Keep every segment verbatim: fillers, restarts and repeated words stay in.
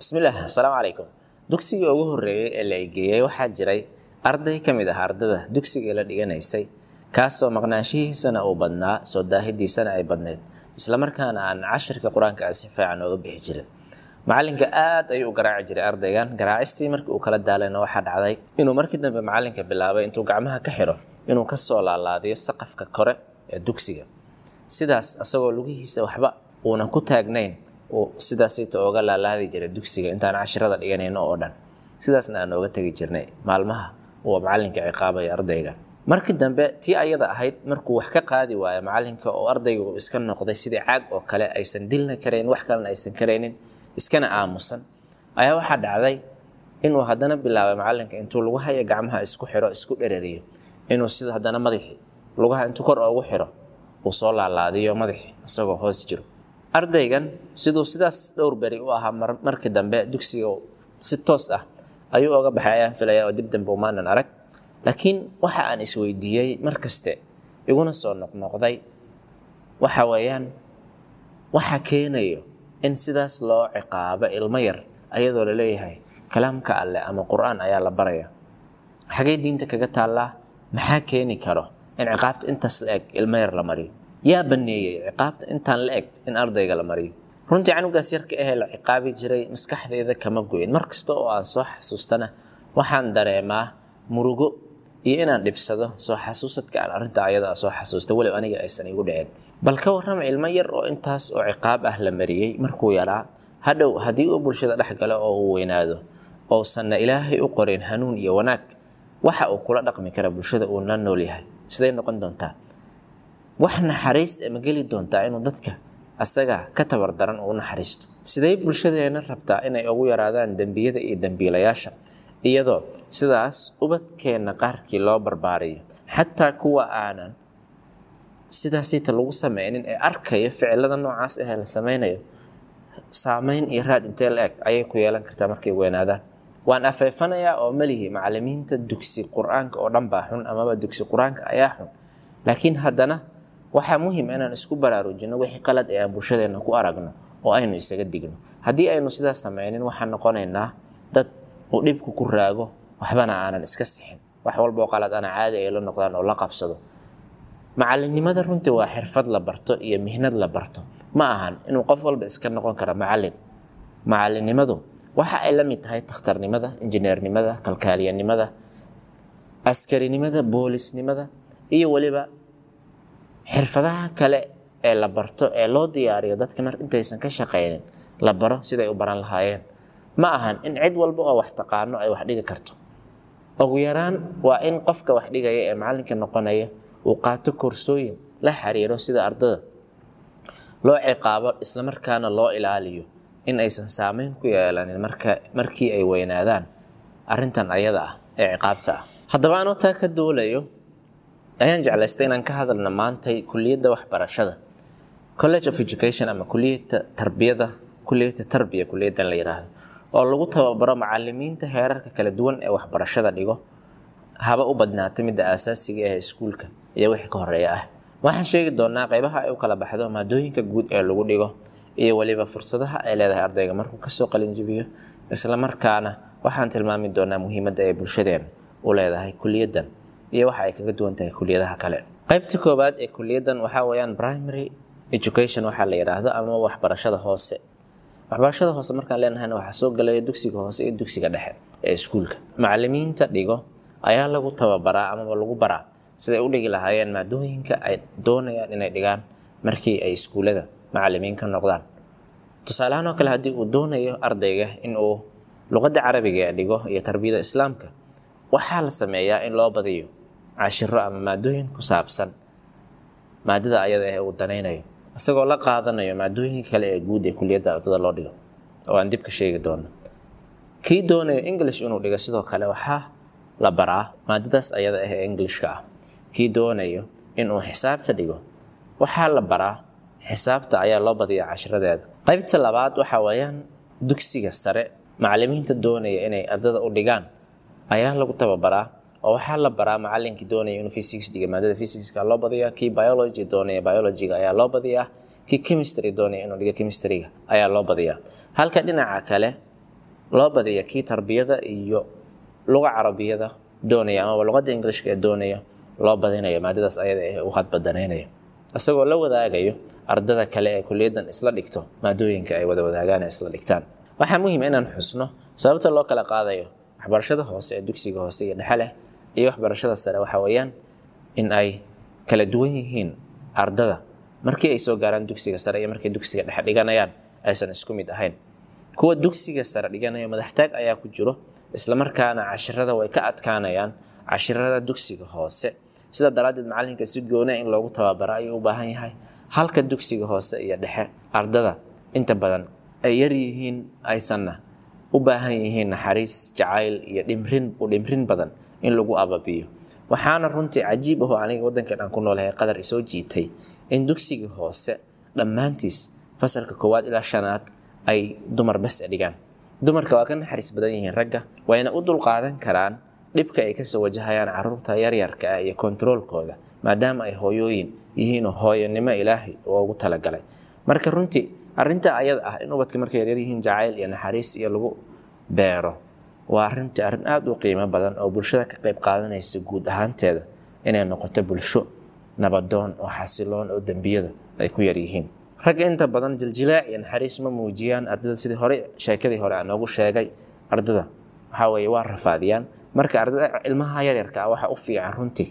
Bismillah, assalaamu calaykum. Dugsiga ugu horreeyay ee la eegayay waxaa jiray arday ka mid ah ardada dugsiga la dhiganaysay kaasoo maqnaanshihiisana uu badnaa soo daahidiisana ay badneed isla markaana aan cashirka quraanka si fiican uga bixi jirin. Macalinka aad ayuu u garaaci jiray ardaygan. Garaacistii markii uu kala daalayna waxaa dhacday inuu markii dambe macalinka bilaabay intuu gacmaha ka xiro inuu ka soo laalaadiyo saqafka kore ee dugsiga. Sidaas asagoo lugihiisa waxba uunan ku taagnayn oo sidaas ay tooga laalaadi jiray dugsiga intaan cashirada dhiganayno oo dhan. Sidaasna aan uga tagi jirnay maalmaha uu macalinka ciqaabay ardayga. Markii dambe tii ayada ahayd markuu wax ka qaadi waayo macalinka oo ardaygu uu iska noqday sidii caag oo kale aysan dilna kareen wax kalena aysan kareenin iskana aamusan ayaa waxa dhacday inuu haddana bilaabay macalinka intuu lagu hayo gacmaha isku xiro isku dhereriyo inuu sida haddana madaxi lugaha intuu kor ugu xiro uu soo laalaadiyo madaxi asagoo hoos jiro. Ardaygan sidoo sidaas dhowr bari u ahaa markii dambe dugsiga si toos ah ayuu uga baxay ayaan filayaa oo dib dambe u maanan arag. Laakiin waxa aan isweydiiyay markaste iguna soo noqnoqday waxa weeyaan waxa keenayo in sidaas loo ciqaabo ilmo yar ayadoo la leeyahay kalaamka Alle ama Qur'aan ayaa la baraya. Xagee diinta kaga taala maxaa keeni karo in ciqaabta intaas la eg ilmo yar la mariyo? yaa baneeyay ciqaabta intaan la eg in ardayga la mariyo? Runtii canugaas yarka ah la ciqaabi jiray maskaxdeeda kama go'in. Markasta oo aan soo xasuustana waxaan dareemaa murugo iyo inaan dhibsado soo xasuusadka aan arrinta ayada soo xasuusta wali aniga aysan igu dhicin. Bal ka warram ilmo yar oo intaas oo ciqaab ah la mariyay markuu yaraa hadhow hadii uu bulshada dhex galo oo uu weynaado oo sanna Ilaahay u qorin hanuun iyo wanaag waxa uu kula dhaqmi kara bulshada uu la nool yahay sidee noqon doontaa? wax naxariis ama gali doontaa inuu dadka asaga ka tabar daran oo naxariisto? Sidee bulshadeena rabtaa inay ugu yaraadaan dambiyada iyo dambiilayaasha iyadoo sidaas ubadkeena qaarkii loo barbaariyo xataa kuwa aanan sidaas inta lagu sameeynin ee arkaya ficilada noocaas ah la sameeyo saameyn iyo raad intee la eg ayay ku yeelan kartaa markay weynaadaan? waan afeefanayaa oo malihi macallimiinta dugsi quraanka oo dhan baa xun ama dugsi quraanka ayaa xun, laakiin haddana waxaa muhiim ah inaan isku baraarujino wixii qalad ee aan bulshadeena ku aragno oo aynu isaga digno. Haddii aynu sidaas sameeynin waxaan noqonaynaa dad uu dhibku ku raago waxbana aanan iska sixin wax walba oo qalad ana caadi ay la noqdaan oo la qabsado. Macalinimada runtii waa xirfad la barto iyo mihnad la barto, ma ahan inuu qof walba iska noqon karo macallin. Macalinimadu waxa ay la mid tahay takhtarnimada, injineernimada, kalkaaliyanimada, askarinimada, boolisnimada iyo waliba xirfadaha kale ee la barto ee loo diyaariyo dadka mar intaysan ka shaqeynin la baro siday u baran lahaayeen. Ma ahan in cid walba oo wax taqaano ay wax dhigi karto. Ugu yaraan waa in qofka wax dhigaya ee macalinka noqonaya uu qaato koorsooyin la xiriiro sida ardada loo ciqaabo isla markaana loo ilaaliyo in aysan saameyn ku yeelanin marka markii ay weynaadaan arrintan ayada ah ee ciqaabta ah. Haddaba aan taa ka doolayo ayaan jeclaystay inaan ka hadalno maantay kulliyadda waxbarashada College of Education ama kulliyadda tarbiyada kulliyadda tarbiya kulliyaddan la yiraahdo oo lagu tababaro macallimiinta heerarka kala duwan ee waxbarashada dhigo haba u badnaatay midda aasaasiga ah ee iskuulka iyo wixii ka horeeya ah. Waxaan sheegi doonaa qaybaha ay u kala baxdo maadooyinka guud ee lagu dhigo iyo waliba fursadaha ay leedahay ardayga markuu ka soo qalin jabiyo isla markaana waxaan tilmaami doonaa muhiimadda ay bulshadeena u leedahay kulliyaddan iyo waxa ay kaga duwan tahay kulliyadaha kale. Qaybta koobaad ee kulliyaddan waxa weeyaan primary education waxa la yiraahdo ama waxbarashada hoose. Waxbarashada hoose markaan leenahay waxa soo galaya dugsiga hoose iyo dugsiga dhexe ee iskuulka. Macallimiinta dhigo ayaa lagu tababaraa ama lagu baraa sida ay u dhigi lahaayeen maadooyinka ay doonayaan inay dhigaan markii ay iskuulada macallimiin ka noqdaan. Tusaale ahaan kale haddii uu doonayo ardayga in uu luqadda Carabiga dhigo iyo tarbiyada Islaamka waxaa la sameeyaa in loo badiyo cashiro ama maadooyin ku saabsan maadada ayada ee uu danaynayo asagoo la qaadanayo maadooyinka kale ee guud ee kulliyadda ardada loo dhigo oo aan dib ka sheegi doono. Kii doonayo English inuu dhigo sidoo kale waxaa la baraa maadadaas ayada ah ee Englishka ah. Kii doonayo inuu xisaabta dhigo waxaa la baraa xisaabta ayaa loo badiyaa cashiradeeda. Qaybta labaad waxa weeyaan dugsiga sare macallimiinta doonaya inay ardada u dhigaan ayaa lagu tababaraa oo waxa la baraa macallinkii doonaya inuu physics dhigo maadada physics-ka loo badiyaa. Kii biology doonaya biology-ga ayaa loo badiyaa. Kii chemistry doonaya inuu dhigo chemistry-ga ayaa loo badiyaa. Halka dhinaca kale loo badiyo kii tarbiyada iyo luqa carabiyada doonaya ama luqadda Englishka ee doonaya loo badinayo maadadaas ayada ee uu khadbadanaynayo asagoo la wadaagayo ardada kale ee kulliyadan isla dhigto maadooyinka ay wada wadaagaan isla dhigtaan. waxaa muhiim ah inaan xusno sababta loo kala qaadayo waxbarashada hoose ee dugsiga hoose iyo dhexe leh iyo waxbarashada sare waxa weeyaan in ay kala duwan yihiin ardada markii ay soo gaaraan dugsiga sare iyo markii dugsiga dhexe dhiganayaan aysan isku mid ahayn. kuwa dugsiga sare dhiganaya madaxtaag ayaa ku jiro isla markaana casharada way ka adkaanayaan casharada dugsiga hoose sida daraaddeed macalinka si gooni in loogu tababaro ayuu u baahan yahay halka dugsiga hoose iyo dhexe ardada inta badan ay yar yihiin aysanna u baahan yihiin naxariis jacayl iyo dhimrin u dhimrin badan in lagu ababiyo. waxaana runtii cajiib ah oo aniga waddankan aan ku noolahay qadar isoo jiitay in dugsiga hoose dhammaantiis fasalka koowaad ilaa shanaad ay dumar bas dhigaan. dumarka waa ka naxariis badan yihiin ragga wayna u dulqaadan karaan dhibka ay ka soo wajahayaan carruurta yaryarka ah iyo kontroolkooda maadaama ay hooyooyin yihiin oo hooyanimo ilaahay ugu talagalay. marka runtii arrinta ayada ah in ubadka markay yaryar yihiin jacayl iyo naxariis iyo lagu beero waa arrintii arrin aad u qiimo badan oo bulshada ka qayb qaadanaysa guud ahaanteeda inay noqoto bulsho nabadoon oo xasiloon oo dambiyada ay ku yar yihiin. ragga inta badan jiljilaac iyo naxariis ma muujiyaan ardada sidii hore sheekadii hore aan noogu sheegay ardada waxa weeye waa rafaadiyaan. marka ardada ilmaha yaryarka ah waxa u fiican runtii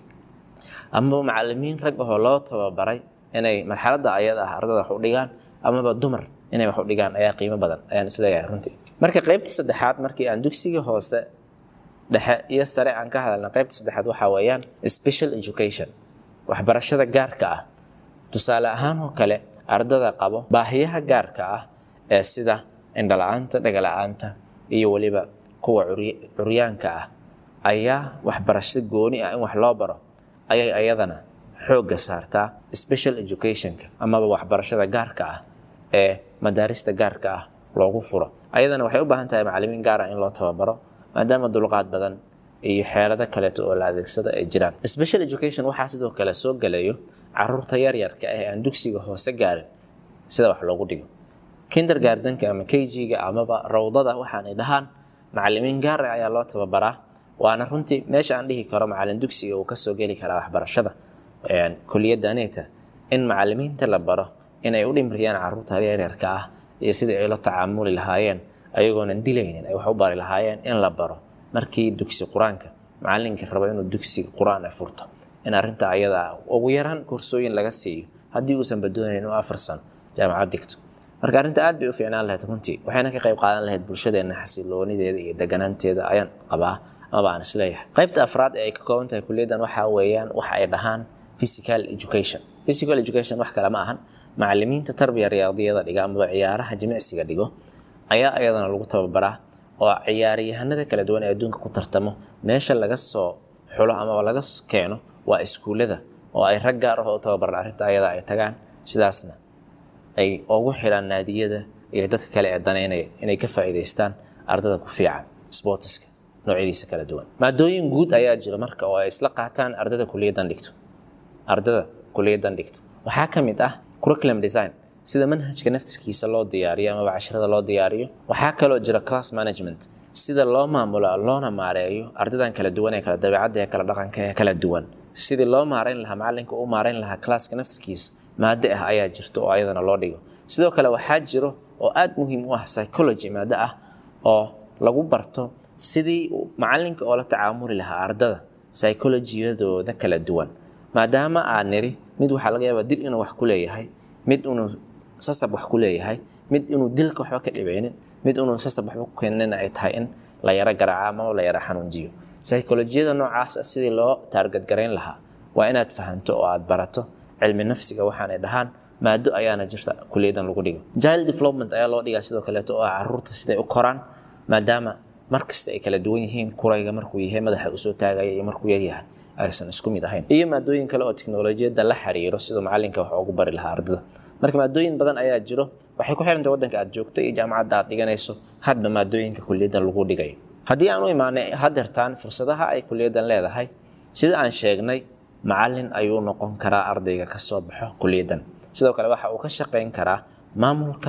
ama macallimiin rag ah oo loo tababaray inay marxaladda ayada ah ardada wax u dhigaan amaba dumar inay wax u dhigaan ayaa qiimo badan ayaan isleeyahay runtii. marka qaybta saddexaad markii aan dugsiga hoose dhexe iyo sare aan ka hadalna qaybta saddexaad waxa weeyaan special education waxbarashada gaarka ah. tusaale ahaan oo kale ardada qabo baahiyaha gaarka ah ee sida indhala'aanta dhagala'aanta iyo waliba kuwa curyaanka ah ayaa waxbarasho gooni ah in wax loo baro ayay ayadana xoogga saartaa special educationka amaba waxbarashada gaarka ah ee madaarista gaarka ah loogu furo. ayadana waxay u baahan tahay macallimiin gaar ah in loo tababaro maadaama dulqaad badan iyo xeelado kaleeto oo la adeegsado ay jiraan. special education waxaa sidoo kale soo galayo carruurta yaryarka ah ee aan dugsiga hoose gaarin sida wax loogu dhigo kindergartenka ama K G-ga amaba rawdada waxaanay dhahaan macallimiin gaar ah ayaa loo tababaraa. waana runtii meesha aan dhihi karo macallin dugsiga uu ka soo geli karaa waxbarashada een kuliyadaneeta in macallimiinta la baro inay u dhimriyaan carruurta yaryarka ah iyo sidii ay la tacaamuli lahaayeen ayagoona dilaynin ay wax u bari lahaayeen in la baro markii dugsi quraanka macallinka rabo inuu dugsiga quraan ay furto in arrinta ayada ugu yaraan kursooyin laga siiyo haddii uusan badoonayn oo afar sano jaamacad dhigto. marka arrinta aad bay u fiicnaan lahayd runtii waxayna ka qayb qaadan lahayd bulshadeena xasiloonideeda iyo deganaanteeda ayaan qabaa ama aan isleeyahay. qaybta afraad ee ay ka kooban tahay kuliyadan waxa weeyaan waxa ay dhahaan physical education. physical education wax kale ma ahan macallimiinta tarbiya riyaadiyada dhiga ama ciyaaraha jimicsiga dhigo ayaa ayadana lagu tababaraa oo ciyaaryahanada kala duwan ee adduunka ku tartamo meesha laga soo xulo ama laga keeno waa iskuulada oo ay rag gaar ah oo tababaran arrinta ayada ay tagaan sidaasna ay ugu xiraan naadiyada iyo dadka kale ee daneynaya inay ka faa'iideystaan ardada ku fiican sportska noocyadiisa kala duwan. maadooyin guud ayaa jira marka oo ay isla qaataan ardada kuliyadan dhigto ardada kuliyadan dhigto waxaa ka mid ah curriculum design sida manhajka naftirkiisa loo diyaariyo ama casharada loo diyaariyo. waxaa kaloo jira class management sida loo maamulo loona maareeyo ardadan kala duwan ee kala dabeecadda ee kala dhaqanka ee kala duwan sidii loo maareyn lahaa macallinka u maareyn lahaa classka naftirkiisa maado ah ayaa jirto oo ayadana loo dhigo. sidoo kale waxaa jiro oo aad muhiim u ah psychology maado ah oo lagu barto sidii macallinka oo la tacaamuli lahaa ardada psychology-yadooda kala duwan maadaama aan niri mid waxa laga yaabaa dil inuu wax ku leeyahay mid inuu sasab wax ku leeyahay mid inuu dilka waxba ka dhibeynin mid inuu sasab waxba ku keenin ay tahay in la yara garaaca ama la yara xanuunjiyo. psychology-yada noocaas sidii loo target gareyn lahaa waa inaad fahanto oo aad barato cilmi nafsiga waxaanay dhahaan maado ayaana jirta kuliyadan lagu dhigo. child development ayaa loo dhigaa sidoo kale oo carruurta siday u koraan maadaama markasta ay kala duwan yihiin kurayga markuu yahay madaxa u soo taagaya iyo markuu yar yahay aysan isku mid ahayn iyo maadooyin kale oo tiknoolajiyada la xiriiro sida macallinka wax ugu bari lahaa ardada. marka maadooyin badan ayaa jiro waxay ku xiran tahay waddanka aad joogto iyo jaamacadda aad dhiganayso hadba maadooyinka kuliyadan lagu dhigayo. haddii aan u imaanay hadeertaan fursadaha ay kuliyadan leedahay sida aan sheegnay macallin ayuu noqon karaa ardayga ka soo baxo kuliyadan. sidoo kale waxa uu ka shaqeyn karaa maamulka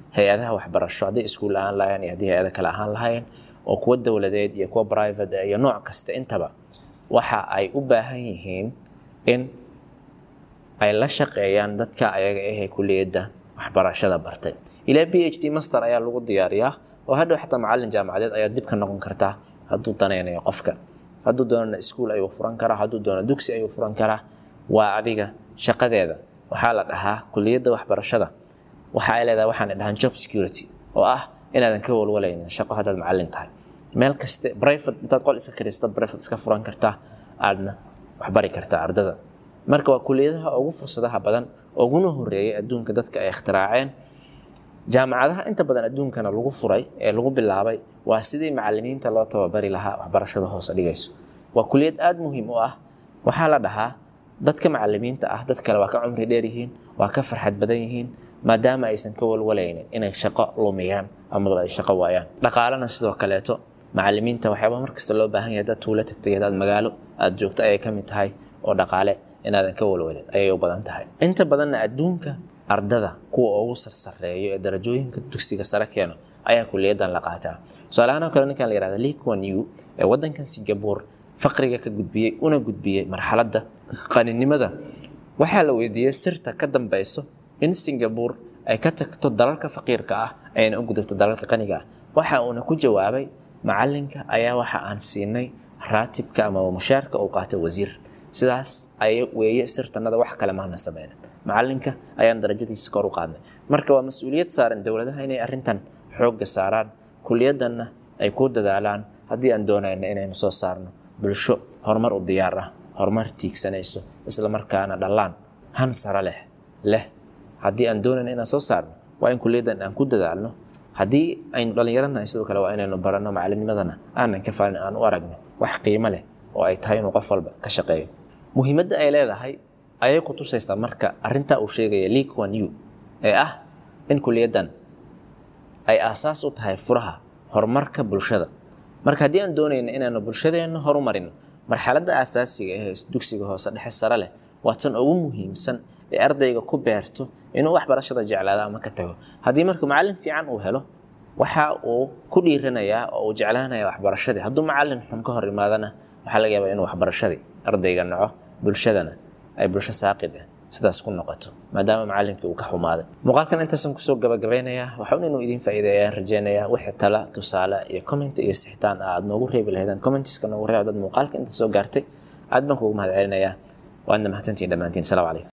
hay-adaha waxbarasho haddii iskuul ahaan lahayn iyo haddii hay-ada kale ahaan lahayn oo kuwa dowladeed iyo kuwa private iyo nooc kasta intaba waxa ay u baahan yihiin in ay la shaqeeyaan dadka ayaga ah ee kulliyadda waxbarashada bartay ilaa P H D master ayaa lagu diyaariyaa oo hadhow xataa macallin jaamacadeed ayaa dib ka noqon kartaa hadduu danaynayo qofka hadduu doono iskuul ayuu furan karaa hadduu doono dugsi ayuu furan karaa waa adiga shaqadeeda waxaa la dhahaa kulliyadda waxbarashada waxa ay leedahay waxaan dhahan job security oo ah inaadan ka walwalaynin shaqo haddaad macallin tahay meel kaste private intaad qol iska kiristad private iska furan kartaa aadna wax bari kartaa ardada marka waa kulliyadaha ugu fursadaha badan uguna horeeyay adduunka dadka ay ikhtiraaceen jaamacadaha inta badan adduunkana lagu furay ee lagu bilaabay waa sidii macallimiinta loo tababari lahaa waxbarashada hoose dhigayso waa kulliyad aad muhiim u ah waxaa la dhahaa dadka macallimiinta ah dad kale waa ka cumri dheer yihiin waa ka farxad badan yihiin maadaama aysan ka walwalaynin inay shaqo lumiyaan ama ay shaqo waayaan dhaqaalana sidoo kaleeto macallimiinta waxyaaba markasta loo baahan yahay dad tuulo tagtay dad magaalo aad joogto ay ka mid tahay oo dhaqaale inaadan ka walwalin ayay u badan tahay inta badanna adduunka ardada kuwa ugu sarsareeyo ee darajooyinka dugsiga sare keeno ayaa kulliyadan la qaataa su'aalahan kale ninkan la yiraahdo Lee Kuan Yew ee wadankan Singapore faqriga ka gudbiyay una gudbiyay marxaladda qaninimada waxaa la weydiiyay sirta ka dambayso in Singapore ay ka tagto dalalka faqiirka ah ayna u gudubto dalalka qaniga ah waxa uu ku jawaabay macallinka ayaa waxa aan siinay raatibka ama mushaarka uu qaato wasiir sidaas ay weeye sirtanada wax kale ma nasabeyn macallinka ayaan darajadiisa kor u qaadnay marka waa mas'uuliyad saaran dawladaha inay arrintan xoog saaraan kulliyadana ay ku dadaalaan haddii aan doonayno inaynu soo saarno bulsho horumar u diyaar ah horumar tiigsanayso isla markaana dhalaan han sare leh leh haddii aan doonayno inaan soo saarno waa in kulliyadan aan ku dadaalno haddii aynu dhalinyarana sidoo kale waa inaynu baranno macallinimadana aanan ka faalin aan u aragno wax qiimo leh oo ay tahay inuu qof walba ka shaqeeyo muhiimadda ay leedahay ayay ku tusaysaa marka arrinta uu sheegay Lee Kuan Yew ee ah in kulliyadan ay asaas u tahay furaha horumarka bulshada marka haddii aan doonayno inaanu bulshadeena horumarino marxaladda asaasiga ah ee dugsiga hoose dhexe sare leh waa tan ugu muhiimsan ee ardayga ku beerto inuu waxbarashada jeclaado ama ka tago haddii marka macallin fiican uu helo waxa uu ku dhiiranayaa oo uu jeclaanayaa waxbarashada hadduu macallin xun ka hor imaadana waxa laga yaabaa inuu waxbarashada ardayga naco bulshadana ay bulsho saaqid ah sidaas ku noqoto maadaama macallinkii uu ka xumaaday muuqaalkan intaasan ku soo gabagabeynayaa waxaan inuu idin faa'iideeyaan rajeenayaa wixii tala tusaale iyo comment iyo sixitaan aad noogu reebi lahaydaan commentiska noogu reeb dad muuqaalka inta soo gaartay aad baan kugu mahadcelinayaa waadna mahadsantihiin dhammaantiin salaam calaykum